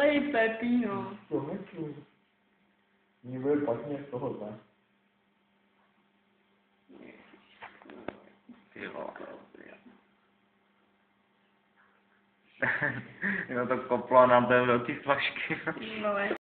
Ej, Pepino. To nechci. Mně bude špatně z toho, ne? Jo. Jo, to koplo nám ten velký flašky. No,